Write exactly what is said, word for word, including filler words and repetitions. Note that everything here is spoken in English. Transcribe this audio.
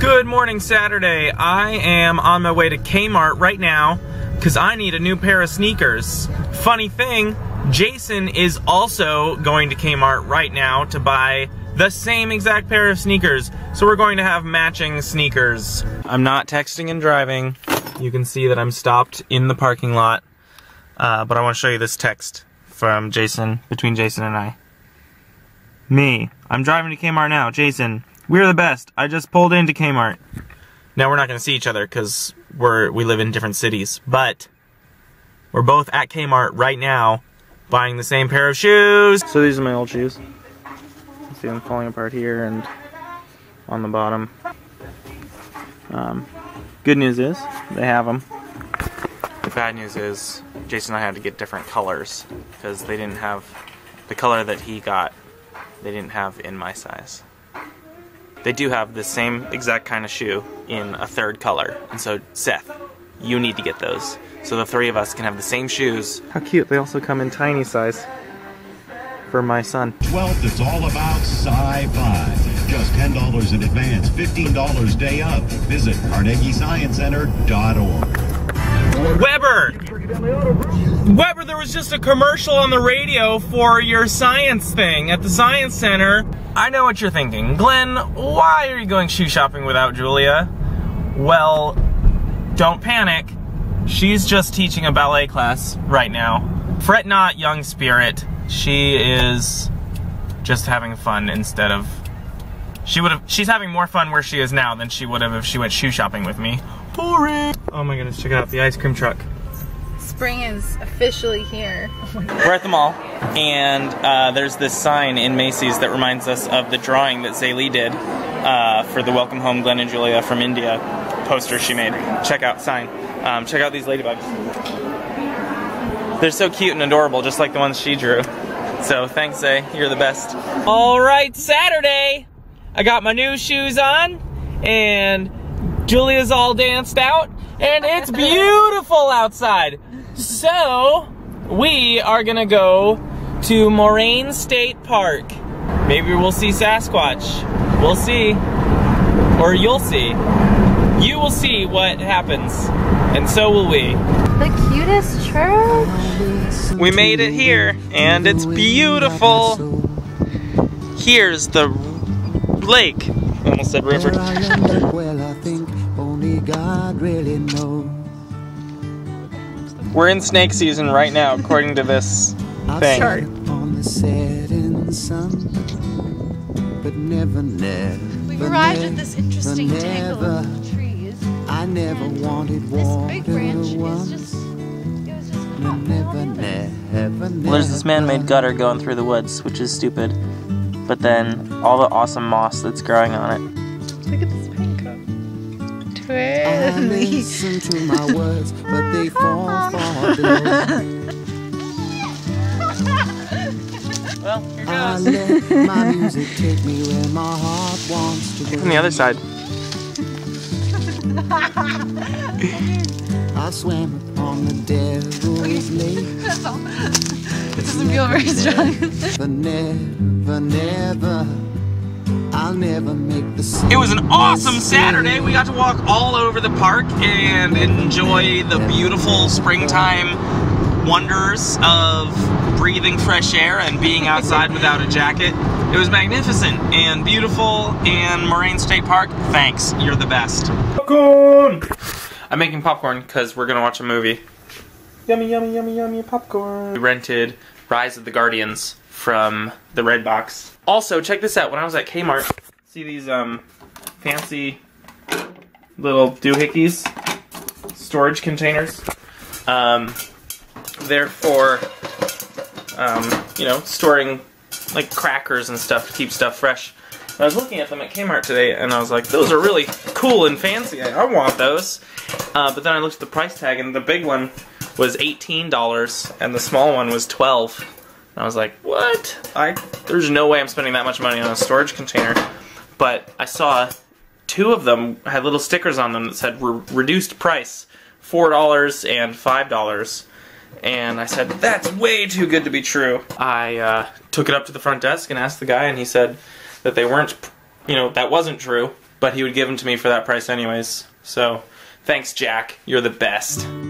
Good morning, Saturday. I am on my way to Kmart right now because I need a new pair of sneakers. Funny thing, Jason is also going to Kmart right now to buy the same exact pair of sneakers. So we're going to have matching sneakers. I'm not texting and driving. You can see that I'm stopped in the parking lot. Uh, but I want to show you this text from Jason, between Jason and I. Me, I'm driving to Kmart now. Jason, we're the best. I just pulled into Kmart. Now we're not going to see each other because we're we live in different cities, but we're both at Kmart right now buying the same pair of shoes. So these are my old shoes. You see them falling apart here and on the bottom. Um, good news is they have them. The bad news is Jason and I had to get different colors because they didn't have the color that he got. They didn't have in my size. They do have the same exact kind of shoe in a third color. And so, Seth, you need to get those. So the three of us can have the same shoes. How cute. They also come in tiny size for my son. twelfth, it's all about sci-fi. Just ten dollars in advance, fifteen dollars day up. Visit Carnegie Science Center dot org. Weber! Weber, there was just a commercial on the radio for your science thing at the Science Center. I know what you're thinking. Glenn, why are you going shoe shopping without Julia? Well, don't panic. She's just teaching a ballet class right now. Fret not, young spirit. She is just having fun instead of... She would have. She's having more fun where she is now than she would have if she went shoe shopping with me. Boring! Oh my goodness, check out the ice cream truck. Spring is officially here. We're at the mall, and uh, there's this sign in Macy's that reminds us of the drawing that Zaili did uh, for the Welcome Home Glen and Julia from India poster she made. Check out sign. Um, check out these ladybugs. They're so cute and adorable, just like the ones she drew. So thanks, Zay. You're the best. All right, Saturday. I got my new shoes on, and Julia's all danced out, and it's beautiful outside. So, we are gonna go to Moraine State Park. Maybe we'll see Sasquatch. We'll see. Or you'll see. You will see what happens. And so will we. The cutest church. We made it here, and it's beautiful. Here's the lake. I almost said river. Well, I think only God really knows. We're in snake season right now, according to this thing. On the setting sun, but never, never, We've arrived at this interesting tangle of trees. I never wanted This water big branch is once. just, it was just hot. Never, never, never. Well, there's this man-made gutter going through the woods, which is stupid. But then, all the awesome moss that's growing on it. Look at this pink cup. I listen to my words, but they fall far below. Well, here I goes. let my music take me where my heart wants to go. From the other side. I swam upon the devil's lake. It doesn't feel very strong. But never, never, I'll never make the same. It was an awesome Saturday. We got to walk all over the park and enjoy the beautiful springtime wonders of breathing fresh air and being outside without a jacket. It was magnificent and beautiful, and Moraine State Park, thanks. You're the best. Popcorn! I'm making popcorn because we're going to watch a movie. Yummy, yummy, yummy, yummy popcorn. We rented Rise of the Guardians from the Red Box. Also, check this out. When I was at Kmart, see these um, fancy little doohickeys? Storage containers. Um, they're for, um, you know, storing like crackers and stuff to keep stuff fresh. I was looking at them at Kmart today, and I was like, those are really cool and fancy. I, I want those. Uh, but then I looked at the price tag, and the big one was eighteen dollars, and the small one was twelve dollars. And I was like, what? I There's no way I'm spending that much money on a storage container. But I saw two of them had little stickers on them that said re reduced price, four dollars and five dollars. And I said, that's way too good to be true. I uh, took it up to the front desk and asked the guy, and he said that they weren't, you know, that wasn't true. but he would give them to me for that price anyways. So, thanks, Jack. You're the best.